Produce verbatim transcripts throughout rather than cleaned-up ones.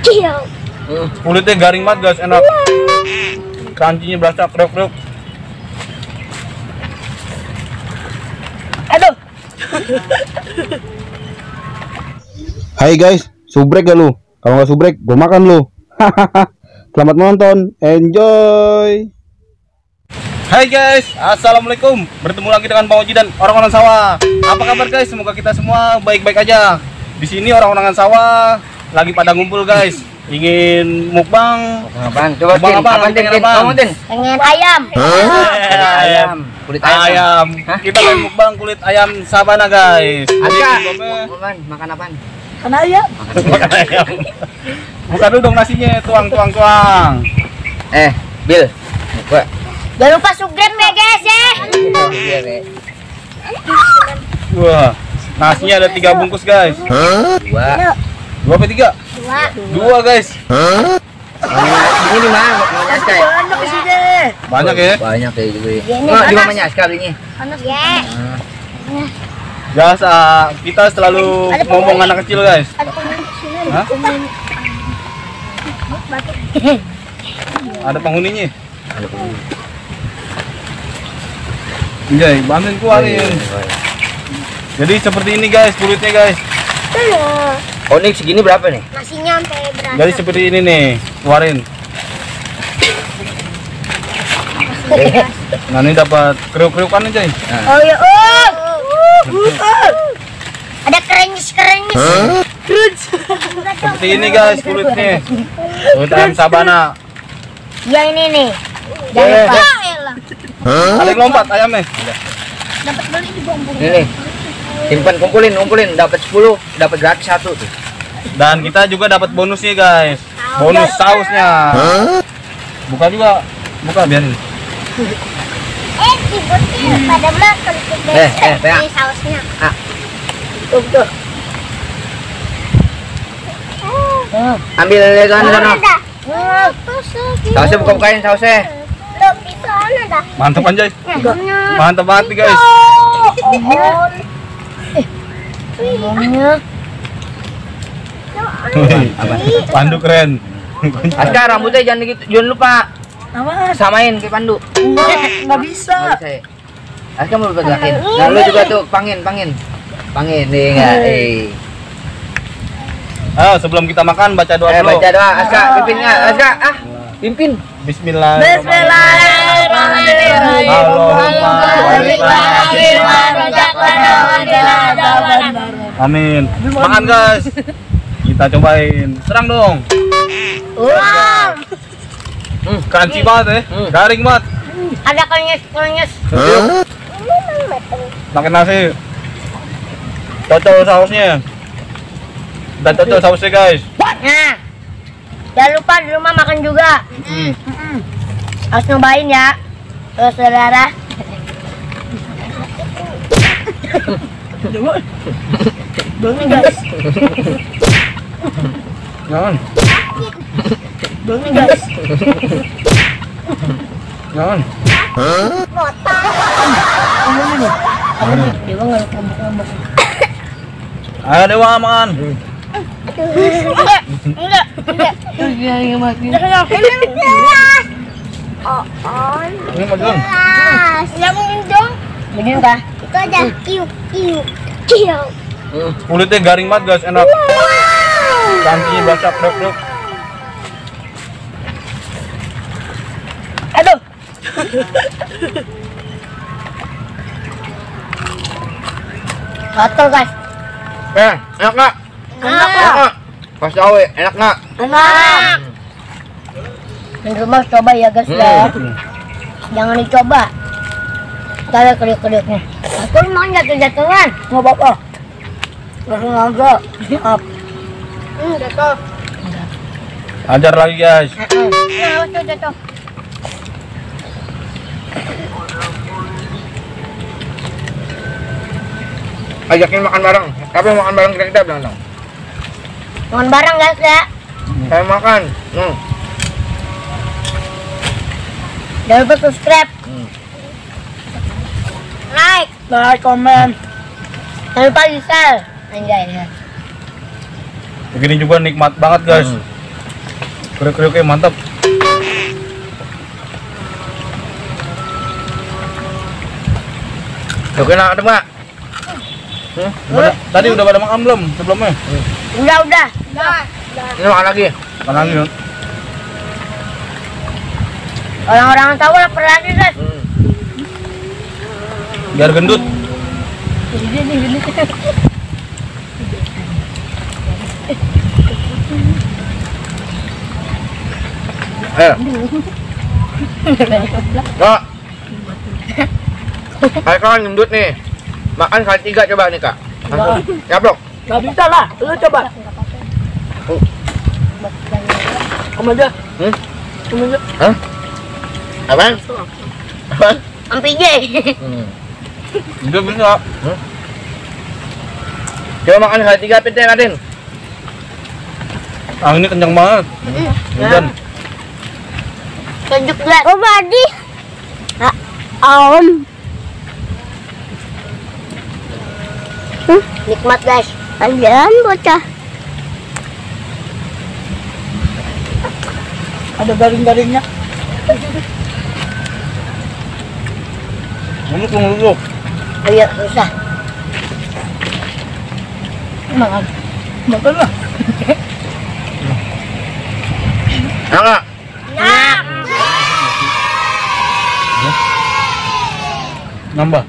Kulitnya garing banget guys, enak. Crunchy-nya berasa kriuk-kriuk. Aduh. Hai guys, subrek gak lu? Kalau nggak subrek, gue makan lu. Selamat menonton, enjoy. Hai guys, assalamualaikum. Bertemu lagi dengan Bang Oji dan orang-orang sawah. Apa kabar guys? Semoga kita semua baik-baik aja. Di sini orang-orang sawah lagi pada ngumpul guys. Ingin mukbang. Apaan? Coba Mukbang Tin, apaan? apaan Tin? Pengen Tin, apaan? kamu Tin? Pengen ayam. Kulit ayam. Kulit ayam. Ayam. Hah? Kita main mukbang kulit ayam sabana guys. Aska, Jadi, makan, makan apaan? Makan ayam. makan ayam. Buka dulu dong nasinya, tuang tuang tuang. Eh, Bil. Gua. Jangan lupa subscribe ya guys ya. Iya, Re. Wah, nasinya ada tiga bungkus guys. Dua. Dua apa tiga? Dua. Dua guys. Ini di mana? Mamanya Aska ya? Banyak di sini. Banyak ya. Banyak kayak gitu ya. Iya, ini Oh, di panas. mamanya Aska belinya. Panas ya. Biasa kita selalu Ada ngomong penghuni. anak kecil guys. Ada penghuni di sini. Hah? Ada penghuni. Ada penghuninya. Iya, bantuin keluarin. Jadi seperti ini guys kulitnya guys. Oh, ini segini berapa nih? Nasinya sampai berasa. Jadi seperti ini nih, keluarin. Nah ini dapat kriuk-kriukan aja. Nah. Oh ya, oh. Ada kerenyes-kerenyes. Seperti ini guys kulitnya. Kulit ayam sabana. Ya ini nih. Jangan Eh, lupa. Saling lompat ayamnya. Dapat beli di bom. Ini nih. Simpan, kumpulin, kumpulin. Dapat sepuluh, dapat gratis satu tuh. Dan kita juga dapat bonusnya guys. Bonus sausnya. Buka juga. Buka biarin. Eh, dibutin pada makan tuh Eh, eh, Bea. di sausnya. Ah. Tuh, tuh. Ambil dari sana sana. Hmm. Sausnya buka-bukain sausnya. Tuh, di sana dah. Mantap anjay. Ngomongnya. Mantap banget nih guys. Oh. Eh, ngomongnya. Wih, Pandu keren. Aska, rambutnya jangan gitu, jangan lupa Apa? samain kayak Pandu. Enggak, enggak bisa. Nggak bisa ya? Aska mau bergerakin. Nah, lu juga tuh pangin, pangin. Pangin nih enggak. Eh. Ah, sebelum kita makan baca doa Eh, dulu. baca doa. Aska, pimpin enggak? Aska, ah, pimpin. Bismillah. Bismillahirrahmanirrahim. Allahumma barik lana fi ma razaqtana wa qina adzabannar. Amin. Makan guys. Kita cobain. Serang dong. Wow. Hmm. Crunchy banget ya. Hmm. Garing banget. Ada kenyes-kenyes. Makan nasi. Cocol sausnya. Dan cocol sausnya guys. Nah, jangan lupa di rumah makan juga. Hmm. Harus nyobain ya, terus saudara. Bangun guys, Jangan. bangun guys. Jangan. Dewa nggak ngomong-ngomong. Ayo Dewa makan. Enggak, enggak, enggak. Ini jelas. Oh, oh. Ini makan. Jelas. Yang dong. Begini kah? Itu aja. Kiu, kiu, kiu. Hmm. Kulitnya garing banget guys, enak. Crunchy berasa kriuk-kriuk. Aduh. Kotor guys. Eh, enak enggak? Enak Enak enggak? Pas tahu ya, enak enggak? Enak. Di rumah coba ya guys ya. Jangan dicoba. Ntar ada kriuk-kriuknya. Aku emang jatuh-jatuhan. Nggak apa-apa. Langsung aja. Up. Hmm, jatuh. Ajar lagi guys. Ya, jatuh, jatuh. Ajakin makan bareng. Tapi makan bareng kita-kita bilang dong. Makan bareng guys ya. Saya makan. Hmm. Jangan lupa subscribe. Hmm. Like. Like, comment. Jangan lupa di share. Anjay ya. Begini juga nikmat banget guys. Hmm. Kriuk-kriuknya mantap. Oke, nak ada mak. Hmm? Udah- tadi udah pada makan belum sebelumnya? Udah, udah. Ini makan lagi. Makan lagi. Nun. Orang-orang tahu lapar lagi, guys. Hmm. Biar gendut. Ayo. Kak. Kayak kan gendut nih. Makan kali tiga coba nih, Kak. Langsung. Ya, Bro. Gak bisa lah, lu coba. Om aja, Hmm? om aja. Hah? Apaan? Apaan? Ampige. Hmm. Udah bisa. Coba makan kali tiga pintu Raden. Ah ini kencang banget. Hujan. Tunjuk guys. Oh, Badi. Ah, Om. Hmm, nikmat guys. Ajan bocah. Ada garing-garingnya. Ngeluk ngeluk. Ayo, susah. Makan, makan lah. Enggak. Nah. Nambah.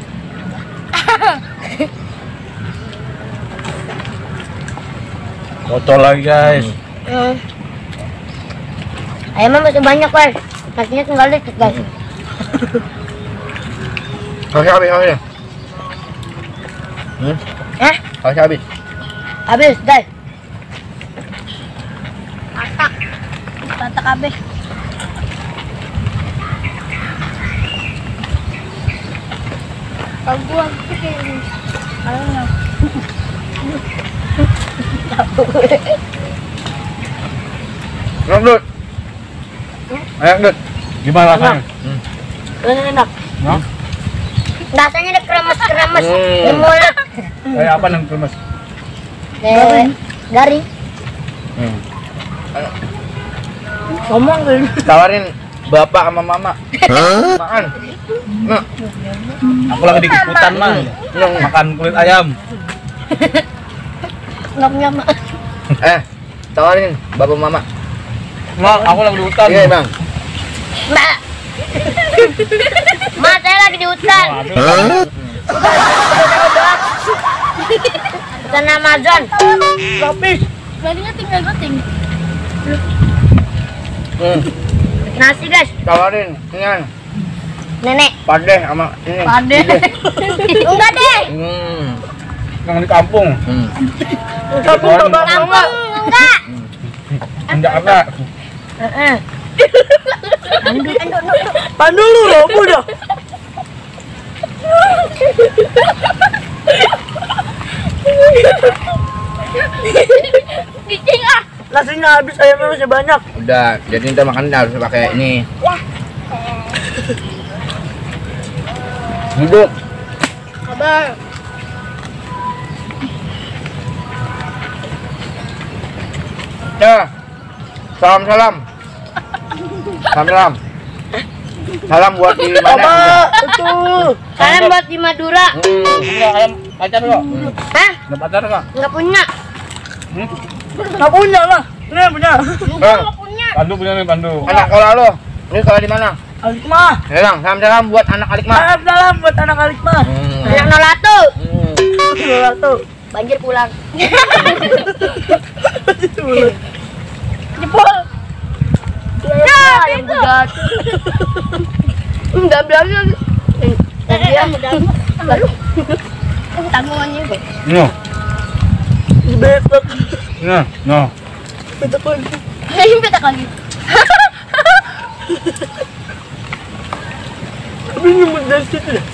Botol lagi guys. Hmm. Ayamnya masih banyak guys. Nasinya tinggal dikit guys. Habis habis habis. Hmm? Hah? Habis habis. Habis guys. Masak. Masak habis. Kalau gua bikin. Ayo. Ngendut. Ayo ngendut. Gimana rasanya? Ini enak. Hah? Rasanya ada kremes-kremes Hmm. di mulut. Kayak apa yang kremes? Garing. Garing. Hmm. Ngomong kan. Tawarin bapak sama mama. Makan. Nah, Aku lagi di hutan mah. Makan kulit ayam. Nggak punya mak. eh, tawarin bapak mama. Mak, aku lagi di hutan. Iya, Bang. Mbak. Mak, saya lagi di hutan. Hutan Amazon. Lapis. Garingnya tinggal goting. Hmm. Nasi guys. Tawarin dengan Nenek. padeh sama ini. Pade. Enggak deh. Hmm. Yang di kampung. Hmm. Kampung bapak Kampung enggak. enggak. Di Jakarta. Heeh. Andu, andu, andu. Pandu lu loh, udah. Cicing ah. Nasinya habis, ayamnya masih banyak. Udah, jadi kita makan harus pakai ini. Duduk. Kabar. Ya. Salam salam. Salam salam. Salam buat di Apa? mana? Itu. Salam buat di Madura. Hmm. Punya ayam pacar kok? Hah? Ada pacar kok? Enggak punya. Hmm? Nggak punya lah. Ini yang punya. Enggak, enggak punya. Pandu punya nih Pandu. Anak sekolah lo. Ini sekolah di mana? Alikmah. Ya, Bang. Salam salam buat anak Alikmah. Salam salam buat anak Alikmah. Hmm. Anak nolatu. Hmm. Satu. Banjir pulang. Itu. Jempol. Ya, yang budak. Enggak berani lagi. Eh, dia lalu. Tanggungannya. No. Betot. Nah, no. Betot pun. Ini beta kali. Tapi nyemut dari situ deh.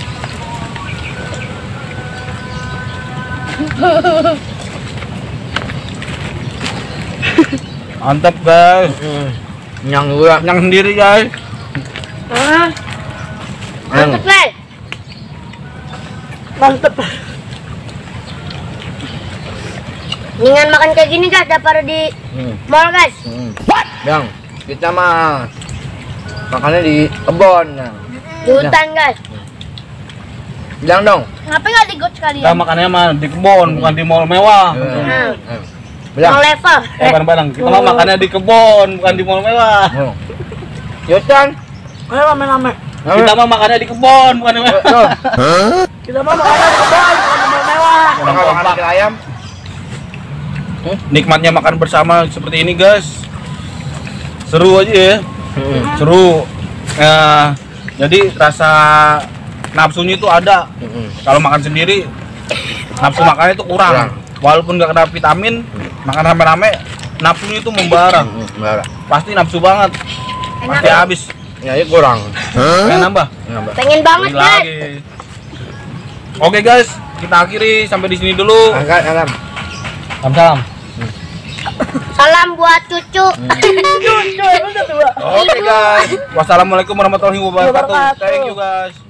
Mantap guys. Hmm. Nyang juga. Yang sendiri guys. Ah, Mantap, guys. mantep. Mendingan makan kayak gini guys daripada di Hmm. mall guys. Hmm. Yang kita mah makannya di kebon. Yang. Di hutan guys. Bilang dong. Kenapa nggak di got sekalian? Kita makannya mah di kebun, bukan di mall mewah. Hmm. Bilang. Mall level. Eh, bareng-bareng. Kita mah makannya di kebun, bukan di mall mewah. Oh. Yotan. Ayo rame-rame. Kita mah makannya di kebun, bukan di mewah. Tuh. Kita mah makanan di kebun, bukan di mall mewah. Kalau makan nasi ayam. Nikmatnya makan bersama seperti ini, guys. Seru aja ya. Hmm. Seru. Ya, jadi rasa nafsunya itu ada. Hmm. Kalau makan sendiri nafsu makannya itu kurang. Kurang. Walaupun nggak kena vitamin, makan rame-rame nafsunya itu membara. Hmm. Enggak. Pasti nafsu banget. Pasti Enak. habis. Ya, ini kurang. Pengen nambah. Nambah. Pengen banget Beli guys. lagi. Oke guys, kita akhiri sampai di sini dulu. Angkat, angkat. Salam-salam. Salam buat cucu. Cuy, cuy, udah tua. Oke guys. Wassalamualaikum warahmatullahi wabarakatuh. Thank you guys.